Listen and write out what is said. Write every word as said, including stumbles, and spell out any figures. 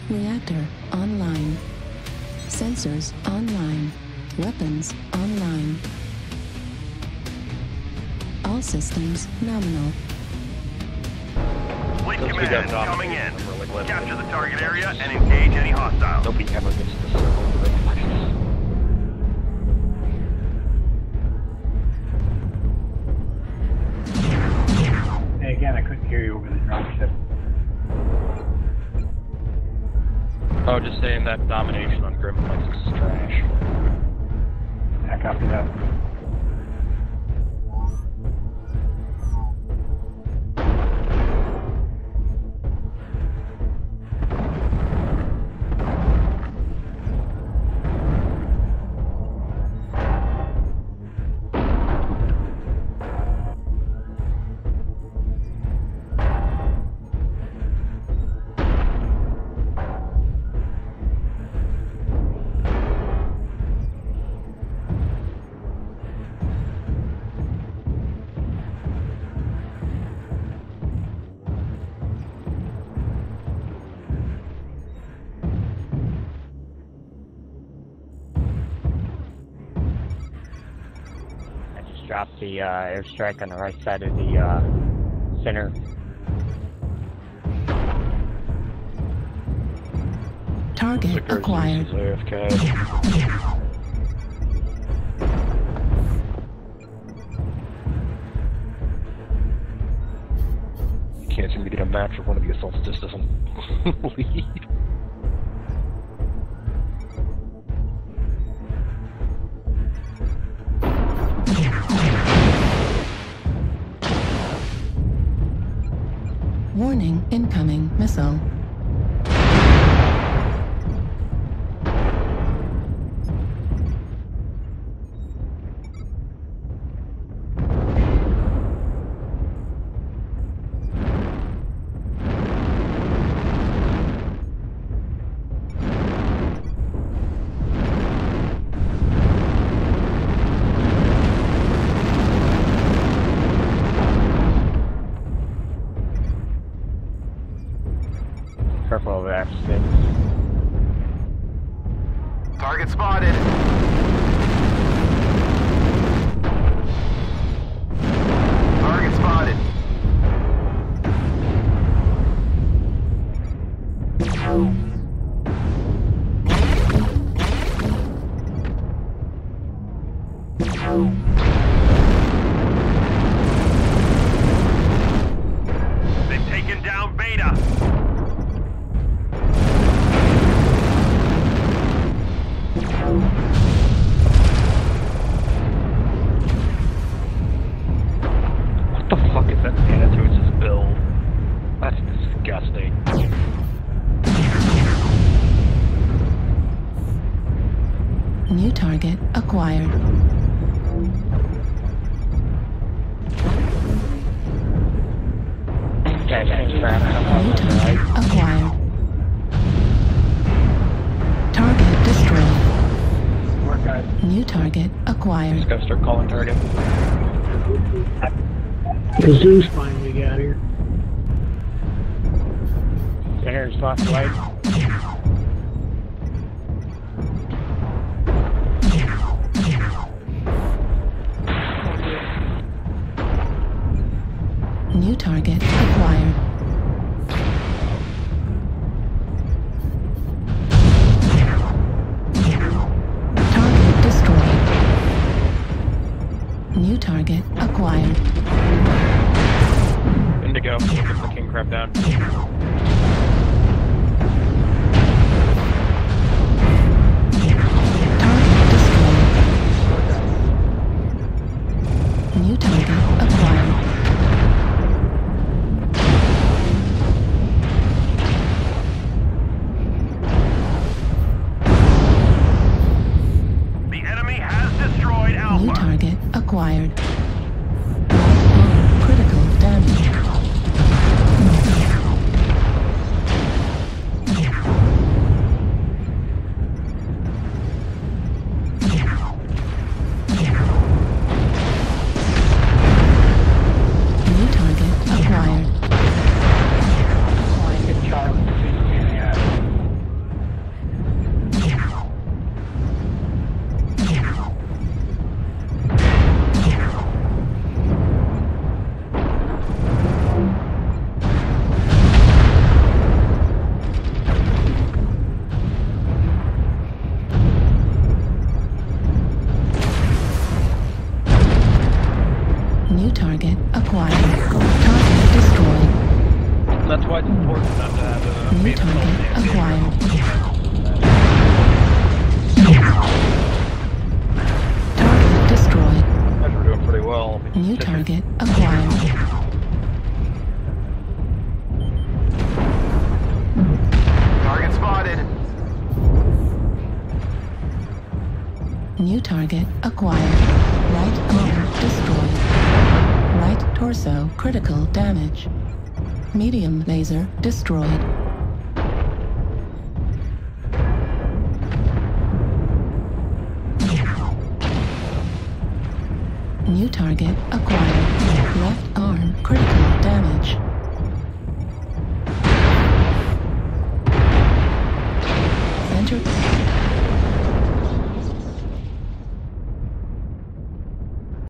Reactor online. Sensors online. Weapons online. All systems nominal. Fleet command coming in. Capture the target area and engage any hostiles. Nobody ever gets to the circle of reflections. Hey, again, I couldn't hear you over the drone ship. Oh, just saying that domination on Grimflex is trash. I copy that. Drop the uh, airstrike on the right side of the uh, center. Target acquired. A F K. You can't seem to get a match for one of the assaults, just doesn't lead. Warning, incoming missile. Careful of that stick. Target spotted. Target spotted. They've taken down Beta. What the fuck is that Thanatos' build? That's disgusting. New target acquired. Okay, thanks, Brad. New target acquired. Target destroyed. Work, guys. New target acquired. Just gotta start calling target. The Zeus finally got here. Center's lost light. New target acquired. Target destroyed. New target acquired. Indigo, get the king crab down. Target destroyed. New target acquired. The enemy has destroyed Alpha. New target acquired. Critical damage. New target acquired. Good job. Yeah. New target acquired. Target spotted. New target acquired. Right arm destroyed. Right torso critical damage. Medium laser destroyed. New target acquired. Left arm critical damage. Center